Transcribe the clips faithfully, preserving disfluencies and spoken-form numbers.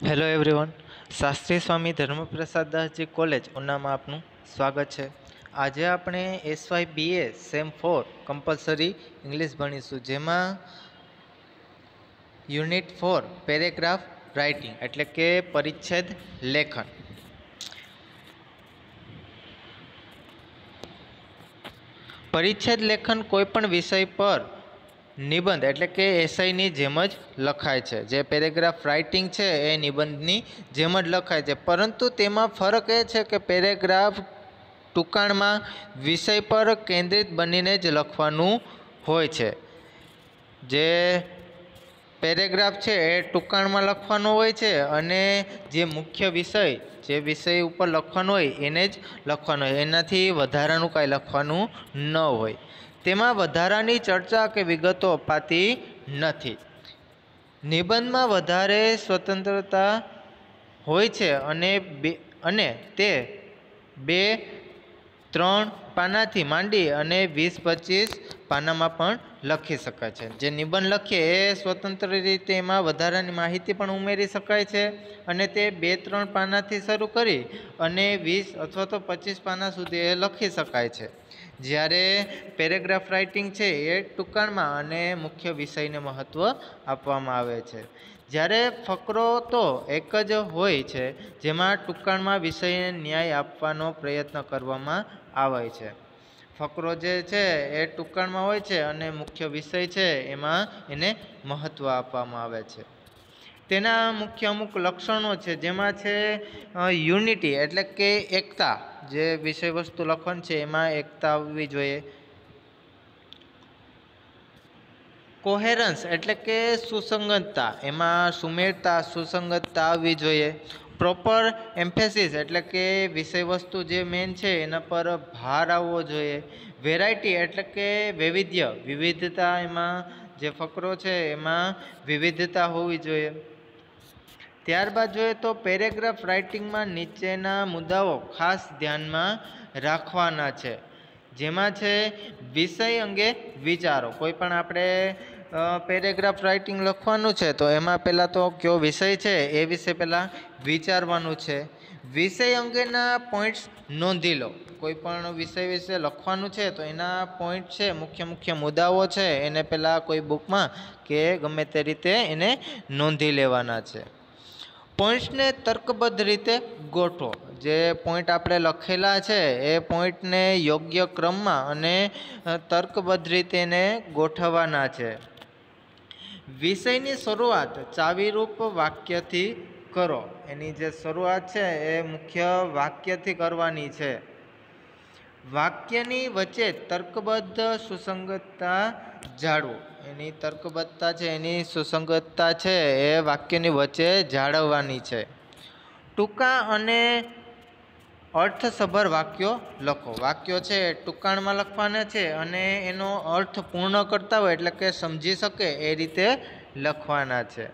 Hello everyone, Shastri Swami Dharmaprasad Dasji college ઉનામાં આપનું સ્વાગત છે। આજે આપણે SY BA sem four compulsory English ભણીશું, જેમાં યુનિટ ફોર પેરેગ્રાફ રાઇટિંગ એટલે કે પરિચ્છેદ લેખન। પરિચ્છેદ લેખન કોઈપણ વિષય પર નિબંધ એટલે કે એસાઈની જેમ જ લખાય છે। જે પેરેગ્રાફ રાઇટિંગ છે એ નિબંધની જેમ જ લખાય છે, પરંતુ તેમાં ફરક એ છે કે પેરેગ્રાફ ટૂંકાણમાં વિષય પર કેન્દ્રિત બનીને જ લખવાનું હોય છે। જે પેરેગ્રાફ છે એ ટૂંકાણમાં લખવાનો હોય છે અને જે મુખ્ય વિષય જે વિષય ઉપર લખવાનું હોય એને જ લખવાનું હોય, એનાથી વધારાનું કાંઈ લખવાનું ન હોય। તેમાં વધારાની ચર્ચા કે વિગતો અપાતી નથી। નિબંધમાં વધારે સ્વતંત્રતા હોય છે અને બે અને તે બે ત્રણ પાનાથી માંડી અને વીસ પચીસ પાનામાં પણ લખી શકાય છે। જે નિબંધ લખીએ એ સ્વતંત્ર રીતે એમાં વધારાની માહિતી પણ ઉમેરી શકાય છે અને તે બે ત્રણ પાનાથી શરૂ કરી અને વીસ અથવા તો પચીસ પાના સુધી એ લખી શકાય છે। જ્યારે પેરેગ્રાફ રાઇટિંગ છે એ ટૂંકાણમાં અને મુખ્ય વિષયને મહત્ત્વ આપવામાં આવે છે। જ્યારે ફકરો તો એક જ હોય છે, જેમાં ટૂંકાણમાં વિષયને ન્યાય આપવાનો પ્રયત્ન કરવામાં આવે છે। ફકરો જે છે એ ટૂંકાણમાં હોય છે અને મુખ્ય વિષય છે એમાં એને મહત્ત્વ આપવામાં આવે છે। તેના મુખ્ય અમુક લક્ષણો છે, જેમાં છે યુનિટી એટલે કે એકતા। જે વિષય વસ્તુ લખવાની છે એમાં એકતા આવવી જોઈએ। કોહેરન્સ એટલે કે સુસંગતતા, એમાં સુમેળતા સુસંગતતા આવવી જોઈએ। પ્રોપર એમ્ફેસિસ એટલે કે વિષય વસ્તુ જે મેન છે એના પર ભાર આવવો જોઈએ। વેરાયટી એટલે કે વૈવિધ્ય વિવિધતા, એમાં જે ફકરો છે એમાં વિવિધતા હોવી જોઈએ। ત્યારબાદ જોઈએ તો પેરેગ્રાફ રાઇટિંગમાં નીચેના મુદ્દાઓ ખાસ ધ્યાનમાં રાખવાના છે, જેમાં છે વિષય અંગે વિચારો। કોઈ પણ આપણે પેરેગ્રાફ રાઇટિંગ લખવાનું છે તો એમાં પહેલાં તો કયો વિષય છે એ વિશે પહેલાં વિચારવાનું છે। વિષય અંગેના પોઈન્ટ્સ નોંધી લો। કોઈ પણ વિષય વિશે લખવાનું છે તો એના પોઈન્ટ છે, મુખ્ય મુખ્ય મુદ્દાઓ છે એને પહેલાં કોઈ બુકમાં કે ગમે તે રીતે એને નોંધી લેવાના છે। પોઈન્ટ્સને તર્કબદ્ધ રીતે ગોઠવો। જે પોઈન્ટ આપણે લખેલા છે એ પોઈન્ટને યોગ્ય ક્રમમાં અને તર્કબદ્ધ રીતે એને ગોઠવવાના છે। વિષયની શરૂઆત ચાવીરૂપ વાક્યથી કરો। એની જે શરૂઆત છે એ મુખ્ય વાક્યથી કરવાની છે। વાક્યની વચ્ચે તર્કબદ્ધ સુસંગતતા જાળવો। એની તર્કબદ્ધતા છે એની સુસંગતતા છે એ વાક્યની વચ્ચે જાળવવાની છે। ટૂંકા અને અર્થસભર વાક્યો લખો। વાક્યો છે એ ટૂંકાણમાં લખવાના છે અને એનો અર્થ પૂર્ણ કરતા હોય એટલે કે સમજી શકે એ રીતે લખવાના છે।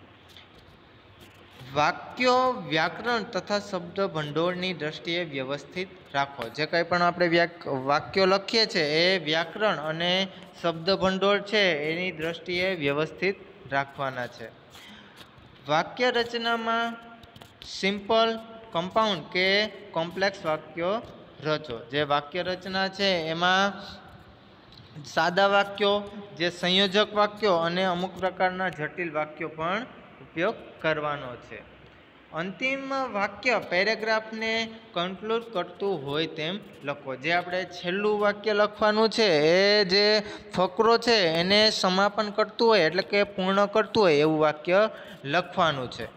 વાક્યો વ્યાકરણ તથા શબ્દ ભંડોળની દ્રષ્ટિએ વ્યવસ્થિત રાખો। જે કંઈ પણ આપણે વ્યાક વાક્યો લખીએ છીએ એ વ્યાકરણ અને શબ્દ ભંડોળ છે એની દ્રષ્ટિએ વ્યવસ્થિત રાખવાના છે। વાક્ય રચનામાં સિમ્પલ, કમ્પાઉન્ડ કે કોમ્પ્લેક્સ વાક્યો રચો। જે વાક્ય રચના છે એમાં સાદા વાક્યો, જે સંયોજક વાક્યો અને અમુક પ્રકારના જટિલ વાક્યો પણ ઉપયોગ કરવાનો છે। અંતિમ વાક્ય પેરેગ્રાફને કન્ક્લુડ કરતું હોય તેમ લખો। જે આપણે છેલ્લું વાક્ય લખવાનું છે એ જે ફકરો છે એને સમાપન કરતું હોય એટલે કે પૂર્ણ કરતું હોય એવું વાક્ય લખવાનું છે।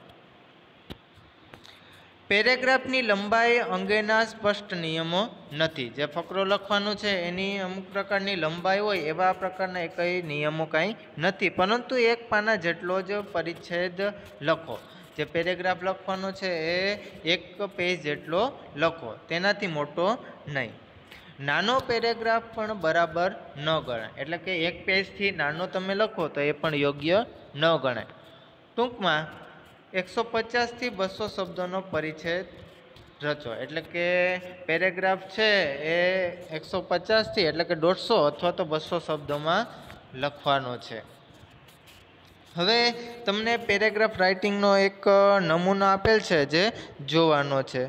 પેરેગ્રાફની લંબાઈ અંગેના સ્પષ્ટ નિયમો નથી। જે ફકરો લખવાનું છે એની અમુક પ્રકારની લંબાઈ હોય એવા પ્રકારના કંઈ નિયમો કાંઈ નથી, પરંતુ એક પાના જેટલો જ પરિચ્છેદ લખો। જે પેરેગ્રાફ લખવાનો છે એ એક પેજ જેટલો લખો, તેનાથી મોટો નહીં। નાનો પેરેગ્રાફ પણ બરાબર ન ગણાય, એટલે કે એક પેજથી નાનો તમે લખો તો એ પણ યોગ્ય ન ગણાય। ટૂંકમાં એકસો પચાસથી બસો શબ્દોનો પરિચ્છેદ રચો। એટલે કે પેરેગ્રાફ છે એ એકસો પચાસથી એટલે કે દોઢસો અથવા તો બસો શબ્દોમાં લખવાનો છે। હવે તમને પેરેગ્રાફ રાઇટિંગનો એક નમૂનો આપેલ છે જે જોવાનો છે,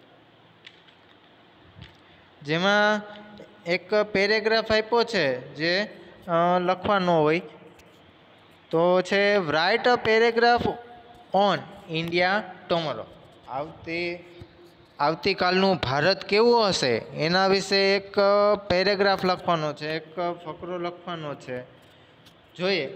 જેમાં એક પેરેગ્રાફ આપ્યો છે જે લખવાનો હોય તો છે write a paragraph on India tomorrow. આવતી આવતીકાલનું ભારત કેવું હશે એના વિશે એક પેરેગ્રાફ લખવાનો છે, એક ફકરો લખવાનો છે. જોઈએ.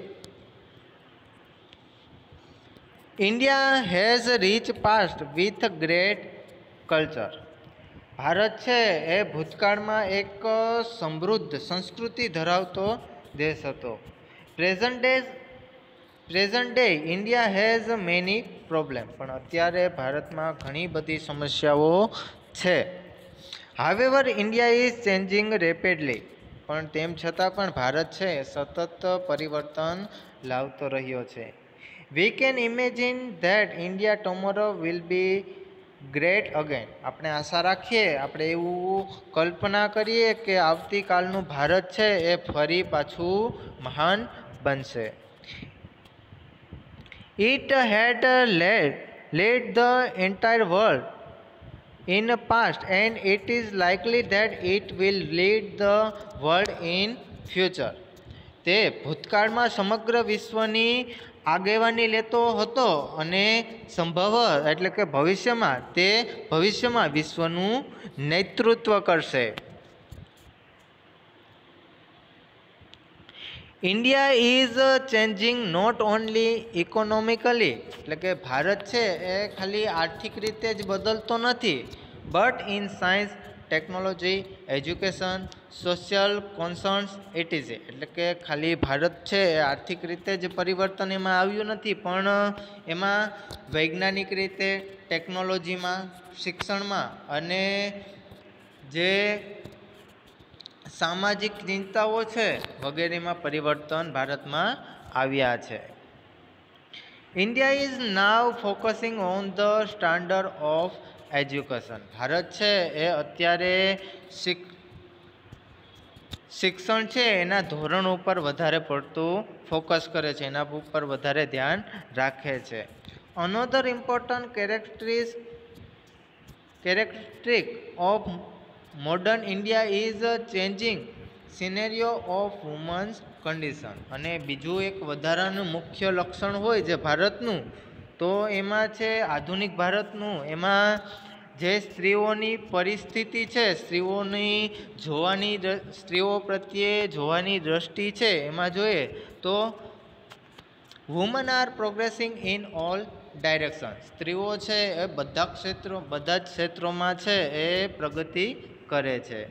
India has rich past with great culture. ભારત છે એ ભૂતકાળમાં એક સમૃદ્ધ સંસ્કૃતિ ધરાવતો દેશ હતો. Present day present day India has many problem. પણ અત્યારે ભારતમાં ઘણી બધી સમસ્યાઓ છે. However India is changing rapidly. પણ તેમ છતાં પણ ભારત છે સતત પરિવર્તન લાવતો રહ્યો છે. We can imagine that India tomorrow will be great again. આપણે આશા રાખીએ, આપણે એવું કલ્પના કરીએ કે આવતીકાલનું ભારત છે એ ફરી પાછું મહાન બનશે. It had led led the entire world in past and it is likely that it will lead the world in future. તે ભૂતકાળમાં સમગ્ર વિશ્વની આગેવાની લેતો હતો અને સંભવ એટલે કે ભવિષ્યમાં તે ભવિષ્યમાં વિશ્વનું નેતૃત્વ કરશે. India is changing not only economically. એટલે કે ભારત છે એ ખાલી આર્થિક રીતે જ બદલતો નથી, but in science, technology, education, social concerns etc. એટલે કે ખાલી ભારત છે એ આર્થિક રીતે જ પરિવર્તન એમાં આવ્યું નથી, પણ એમાં વૈજ્ઞાનિક રીતે, ટેકનોલોજીમાં, શિક્ષણમાં અને જે સામાજિક ચિંતાઓ છે વગેરેમાં પરિવર્તન ભારતમાં આવ્યા છે. India is now focusing on the standard of education. ભારત છે એ અત્યારે શિક શિક્ષણ છે એના ધોરણ ઉપર વધારે પડતું ફોકસ કરે છે, એના ઉપર વધારે ધ્યાન રાખે છે. Another important characteris characteristic of modern India is changing scenario of women's condition. અને બીજું એક વધારાનું મુખ્ય લક્ષણ હોય જે ભારતનું, તો એમાં છે આધુનિક ભારતનું, એમાં જે સ્ત્રીઓની પરિસ્થિતિ છે, સ્ત્રીઓની જોવાની સ્ત્રીઓ પ્રત્યે જોવાની દ્રષ્ટિ છે, એમાં જોઈએ તો women are progressing in all direction. સ્ત્રીઓ છે એ બધા ક્ષેત્રો બધા જ ક્ષેત્રોમાં છે એ પ્રગતિ કરે છે.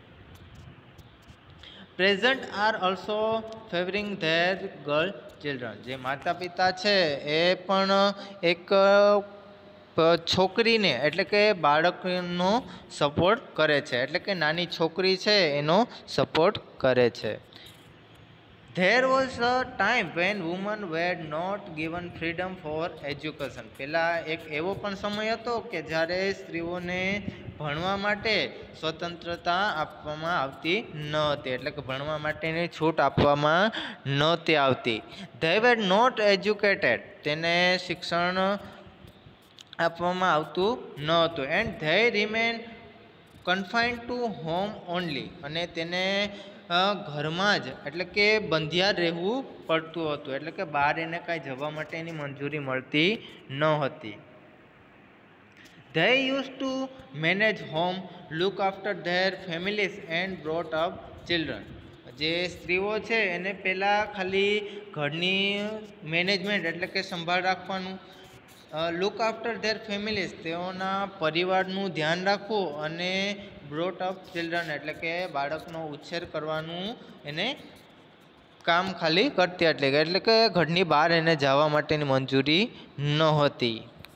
Present are also favouring their girl children. જે માતા પિતા છે એ પણ એક છોકરીને એટલે કે બાળકનો સપોર્ટ કરે છે, એટલે કે નાની છોકરી છે એનો સપોર્ટ કરે છે. There was a time when women were not given freedom for education. પહેલાં એક એવો પણ સમય હતો કે જ્યારે સ્ત્રીઓને ભણવા માટે સ્વતંત્રતા આપવામાં આવતી ન હતી, એટલે કે ભણવા માટેની છૂટ આપવામાં નહોતી આવતી. They were not educated. તેને શિક્ષણ આપવામાં આવતું ન હતું. And they remain confined to home only. અને તેને ઘરમાં જ એટલે કે બંધિયાર રહેવું પડતું હતું, એટલે કે બહાર એને કાંઈ જવા માટેની મંજૂરી મળતી ન હતી. They used to manage home, look after their families and brought up children. જે સ્ત્રીઓ છે એને પહેલાં ખાલી ઘરની મેનેજમેન્ટ એટલે કે સંભાળ રાખવાનું, લુક આફ્ટર ધેર ફેમિલીઝ તેઓના પરિવારનું ધ્યાન રાખવું, અને બ્રોટ અપ ચિલ્ડ્રન એટલે કે બાળકનો ઉછેર કરવાનું એને કામ ખાલી કરતી હતી, એટલે કે ઘરની બહાર એને જવા માટેની મંજૂરી નહોતી.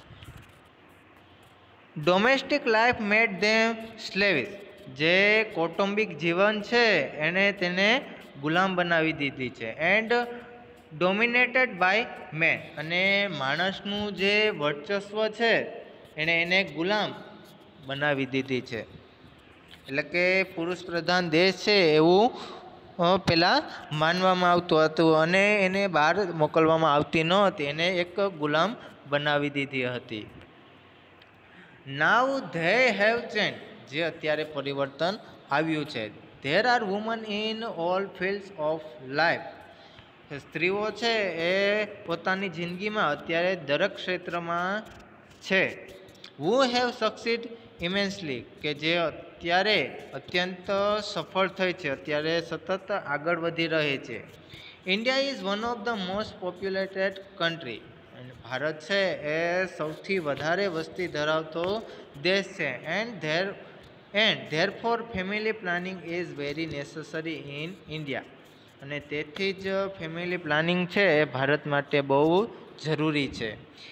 Domestic life made them slavish. જે કૌટુંબિક જીવન છે એણે તેને ગુલામ બનાવી દીધી છે. And dominated by men. અને માણસનું જે વર્ચસ્વ છે એણે એને ગુલામ બનાવી દીધી છે, એટલે કે પુરુષ પ્રધાન દેશ છે એવું પહેલાં માનવામાં આવતું હતું અને એને બહાર મોકલવામાં આવતી ન હતી, એને એક ગુલામ બનાવી દીધી હતી. નાવ ધે હેવ ચેન્જ, જે અત્યારે પરિવર્તન આવ્યું છે. There are women in all fields of life, સ્ત્રીઓ છે એ પોતાની જિંદગીમાં અત્યારે દરેક ક્ષેત્રમાં છે. હુ હેવ સક્સીડ ઇમેન્સલી, કે જે અત્યારે અત્યંત સફળ થઈ છે, અત્યારે સતત આગળ વધી રહી છે. India is one of the most populated country, ભારત છે એ સૌથી વધારે વસ્તી ધરાવતો દેશ છે. And there and therefore family planning is very necessary in India, અને તેથી જ ફેમિલી પ્લાનિંગ છે એ ભારત માટે બહુ જરૂરી છે.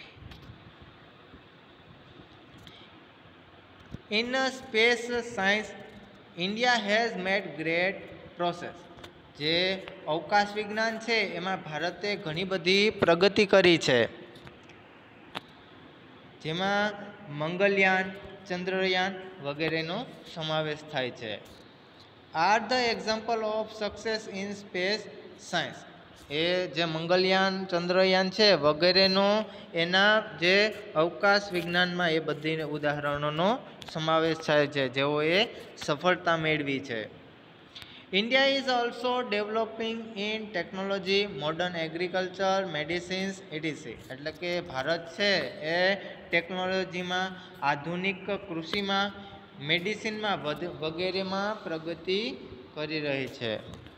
In space science India has made great process, જે અવકાશ વિજ્ઞાન છે એમાં ભારતે ઘણી બધી પ્રગતિ કરી છે, જેમાં મંગલયાન, ચંદ્રયાન વગેરેનો સમાવેશ થાય છે. Are the example of success in space science, એ જે મંગલયાન, ચંદ્રયાન છે વગેરેનો એના જે અવકાશ વિજ્ઞાનમાં એ બધી ઉદાહરણોનો સમાવેશ થાય છે, જેઓએ સફળતા મેળવી છે. India is also developing in technology, modern agriculture, medicines etc, એટલે કે ભારત છે એ ટેકનોલોજીમાં, આધુનિક કૃષિમાં, મેડિસિનમાં વગેરેમાં પ્રગતિ કરી રહી છે.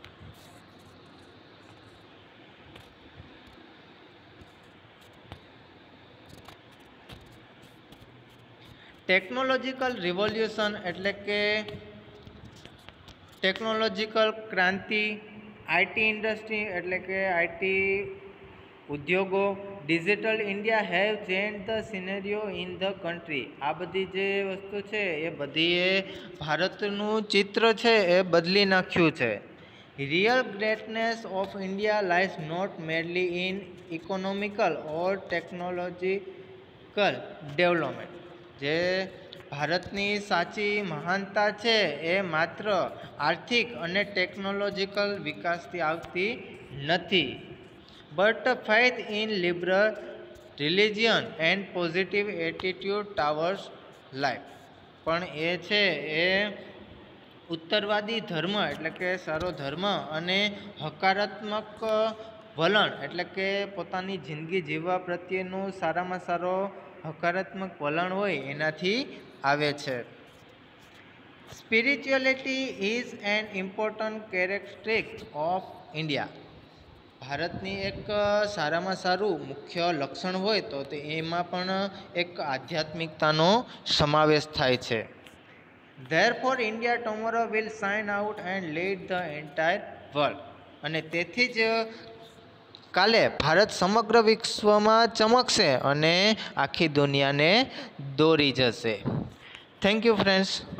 ટેકનોલોજીકલ રિવોલ્યુશન એટલે કે ટેકનોલોજીકલ ક્રાંતિ, આઈટી ઇન્ડસ્ટ્રી એટલે કે આઈટી ઉદ્યોગો, digital India have change the scenario in the country, આ બધી જે વસ્તુ છે એ બધીએ ભારતનું ચિત્ર છે એ બદલી નાખ્યું છે. Real greatness of India lies not merely in economical or technological development, જે ભારતની સાચી મહાનતા છે એ માત્ર આર્થિક અને ટેકનોલોજીકલ વિકાસથી આવતી નથી, but faith in liberal religion and positive attitude towards life, પણ એ છે એ ઉત્તરવાદી ધર્મ એટલે કે સારો ધર્મ અને હકારાત્મક વલણ એટલે કે પોતાની જિંદગી જીવવા પ્રત્યેનું સારામાં સારો હકારાત્મક વલણ હોય એનાથી આવે છે. Spirituality is an important characteristic of India, ભારતની એક સારામાં સારું મુખ્ય લક્ષણ હોય તો તે એમાં પણ એક આધ્યાત્મિકતાનો સમાવેશ થાય છે. Therefore India tomorrow will shine out and lead the entire world, અને તેથી જ કાલે ભારત સમગ્ર વિશ્વમાં ચમકશે અને આખી દુનિયાને દોરી જશે. Thank you friends.